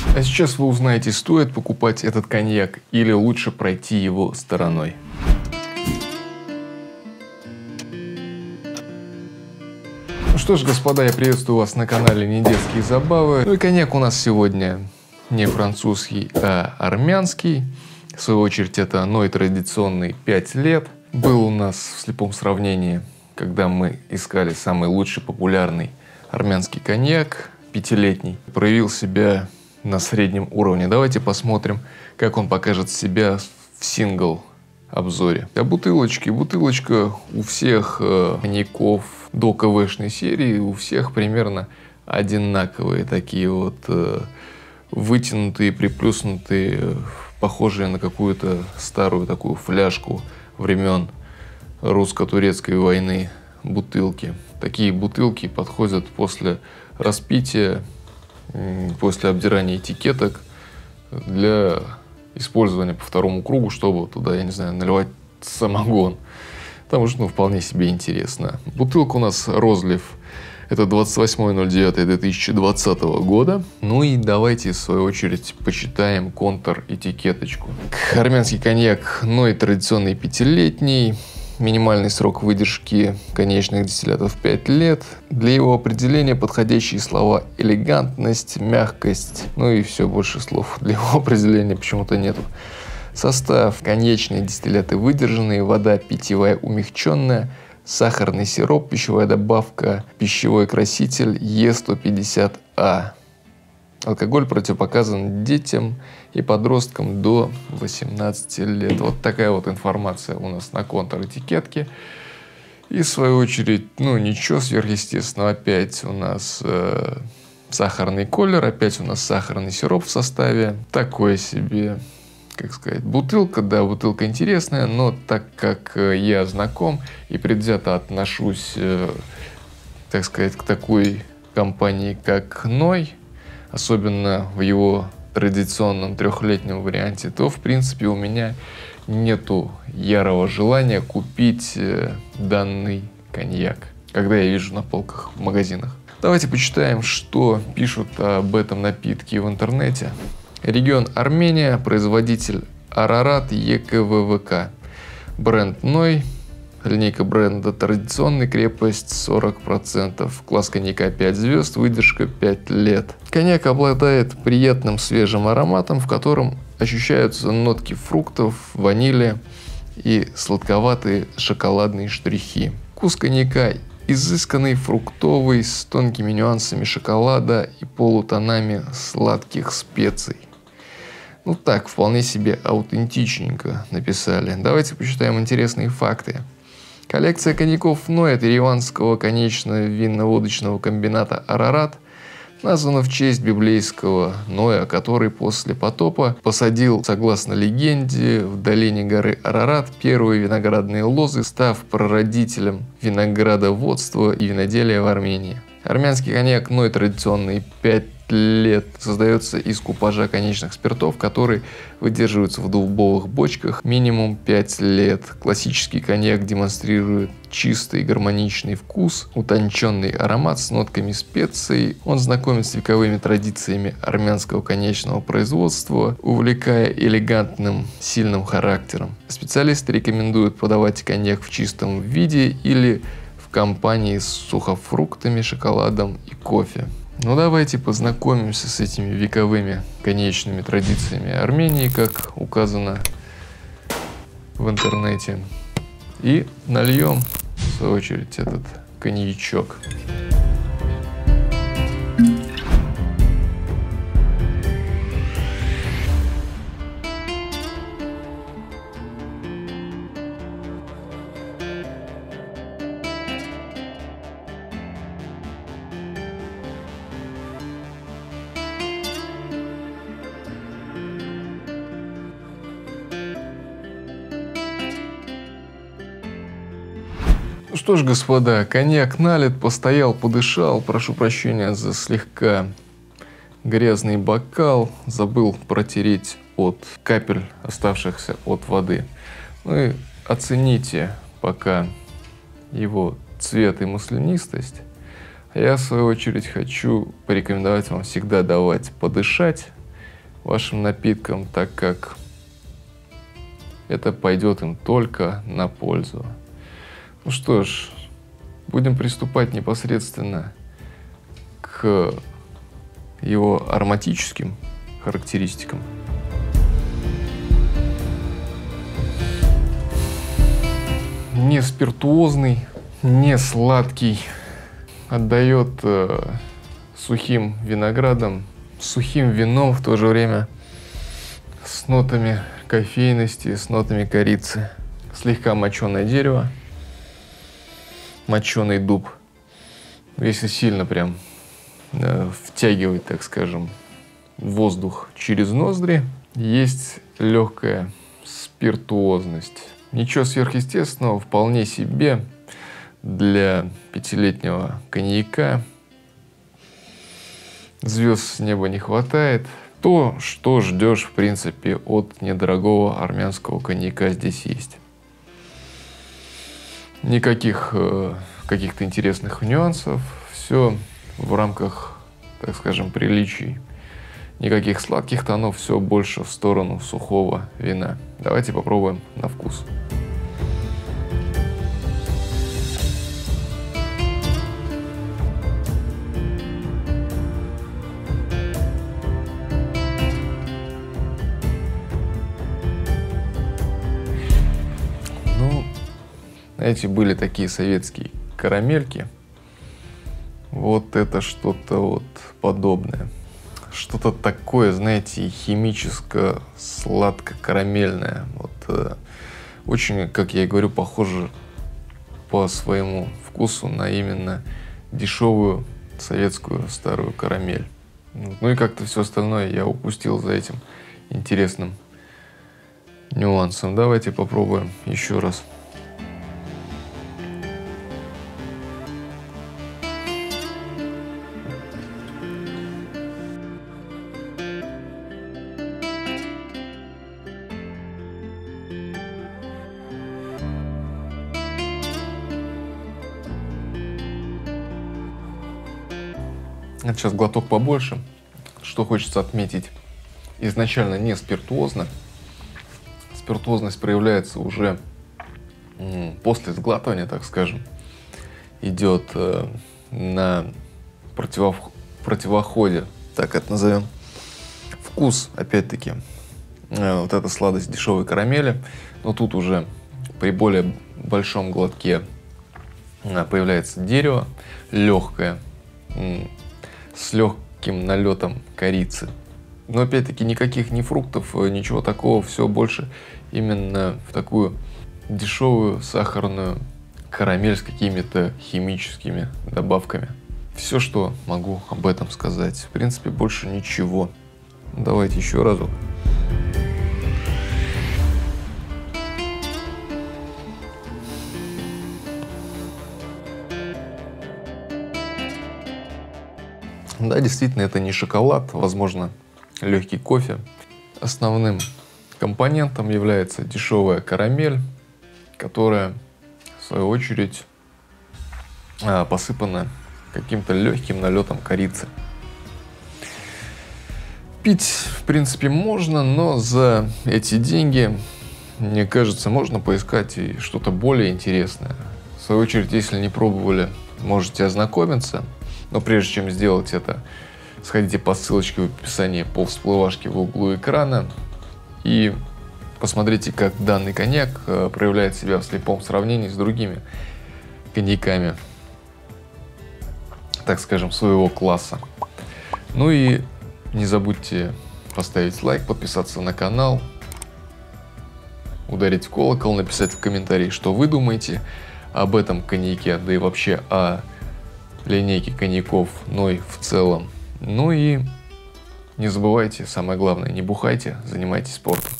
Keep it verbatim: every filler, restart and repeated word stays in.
А сейчас вы узнаете, стоит покупать этот коньяк или лучше пройти его стороной. Ну что ж, господа, я приветствую вас на канале Недетские забавы. Ну и коньяк у нас сегодня не французский, а армянский. В свою очередь это Ной традиционный пять лет. Был у нас в слепом сравнении, когда мы искали самый лучший популярный армянский коньяк, пятилетний. Проявил себя на среднем уровне. Давайте посмотрим, как он покажет себя в сингл обзоре. А бутылочки. Бутылочка у всех э, коньяков до КВшной серии, у всех примерно одинаковые. Такие вот э, вытянутые, приплюснутые, похожие на какую-то старую такую фляжку времен русско-турецкой войны бутылки. Такие бутылки подходят после распития, после обдирания этикеток для использования по второму кругу, чтобы туда, я не знаю, наливать самогон. Потому что, ну, вполне себе интересно. Бутылка у нас розлив. Это двадцать восьмое ноль девятое две тысячи двадцатого года. Ну и давайте, в свою очередь, почитаем контр-этикеточку. Армянский коньяк Ной традиционный пятилетний. Минимальный срок выдержки конечных дистиллятов пять лет. Для его определения подходящие слова элегантность, мягкость. Ну и все, больше слов для его определения почему-то нету. Состав: конечные дистилляты выдержанные, вода питьевая умягченная, сахарный сироп, пищевая добавка, пищевой краситель Е сто пятьдесят А. Алкоголь противопоказан детям и подросткам до восемнадцати лет. Вот такая вот информация у нас на контр-этикетке. И в свою очередь, ну ничего сверхъестественного. Опять у нас э, сахарный колер, опять у нас сахарный сироп в составе. Такое себе, как сказать, бутылка. Да, бутылка интересная, но так как я знаком и предвзято отношусь, э, так сказать, к такой компании, как Ной, особенно в его традиционном трехлетнем варианте, то, в принципе, у меня нету ярого желания купить э, данный коньяк, когда я вижу на полках в магазинах. Давайте почитаем, что пишут об этом напитке в интернете. Регион Армения, производитель Арарат ЕКВВК, бренд Ной. Линейка бренда традиционный, крепость сорок процентов, класс коньяка пять звезд, выдержка пять лет. Коньяк обладает приятным свежим ароматом, в котором ощущаются нотки фруктов, ванили и сладковатые шоколадные штрихи. Вкус коньяка изысканный, фруктовый, с тонкими нюансами шоколада и полутонами сладких специй. Ну так, вполне себе аутентичненько написали. Давайте почитаем интересные факты. Коллекция коньяков Ной от ереванского конечного винно-водочного комбината Арарат названа в честь библейского Ноя, который после потопа посадил, согласно легенде, в долине горы Арарат первые виноградные лозы, став прародителем виноградоводства и виноделия в Армении. Армянский коньяк Ной традиционный пять лет создается из купажа конечных спиртов, которые выдерживаются в дубовых бочках минимум пять лет. Классический коньяк демонстрирует чистый гармоничный вкус, утонченный аромат с нотками специй. Он знакомит с вековыми традициями армянского коньячного производства, увлекая элегантным, сильным характером. Специалисты рекомендуют подавать коньяк в чистом виде или в компании с сухофруктами, шоколадом и кофе. Ну давайте познакомимся с этими вековыми коньячными традициями Армении, как указано в интернете. И нальем, в свою очередь, этот коньячок. Ну что ж, господа, коньяк налит, постоял, подышал. Прошу прощения за слегка грязный бокал. Забыл протереть от капель, оставшихся от воды. Ну и оцените пока его цвет и маслянистость. А я, в свою очередь, хочу порекомендовать вам всегда давать подышать вашим напиткам, так как это пойдет им только на пользу. Ну что ж, будем приступать непосредственно к его ароматическим характеристикам. Не спиртуозный, не сладкий, отдает э, сухим виноградом, сухим вином, в то же время с нотами кофейности, с нотами корицы. Слегка моченое дерево, моченый дуб. Если сильно прям э, втягивать, так скажем, воздух через ноздри, есть легкая спиртуозность. Ничего сверхъестественного, вполне себе для пятилетнего коньяка. Звезд с неба не хватает. То, что ждешь, в принципе, от недорогого армянского коньяка, здесь есть. Никаких э, каких-то интересных нюансов. Все в рамках, так скажем, приличий. Никаких сладких тонов, все больше в сторону сухого вина. Давайте попробуем на вкус. Ну, знаете, были такие советские карамельки. Вот это что-то вот подобное. Что-то такое, знаете, химическо-сладко-карамельное. Вот, э, очень, как я и говорю, похоже по своему вкусу на именно дешевую советскую старую карамель. Ну и как-то все остальное я упустил за этим интересным нюансом. Давайте попробуем еще раз. Это сейчас глоток побольше. Что хочется отметить. Изначально не спиртуозно. Спиртуозность проявляется уже после сглатывания, так скажем. Идет э, на противов... противоходе, так это назовем. Вкус, опять-таки, э, вот эта сладость дешевой карамели. Но тут уже при более большом глотке э, появляется дерево легкое, э, с легким налетом корицы. Но опять-таки никаких ни фруктов, ничего такого, все больше именно в такую дешевую сахарную карамель с какими-то химическими добавками. Все, что могу об этом сказать. В принципе, больше ничего. Давайте еще разок. Да, действительно, это не шоколад, возможно, легкий кофе. Основным компонентом является дешевая карамель, которая, в свою очередь, посыпана каким-то легким налетом корицы. Пить, в принципе, можно, но за эти деньги, мне кажется, можно поискать и что-то более интересное. В свою очередь, если не пробовали, можете ознакомиться. Но прежде чем сделать это, сходите по ссылочке в описании по всплывашке в углу экрана и посмотрите, как данный коньяк проявляет себя в слепом сравнении с другими коньяками, так скажем, своего класса. Ну и не забудьте поставить лайк, подписаться на канал, ударить в колокол, написать в комментарии, что вы думаете об этом коньяке, да и вообще о линейки коньяков Ной в целом. Ну и не забывайте, самое главное, не бухайте, занимайтесь спортом.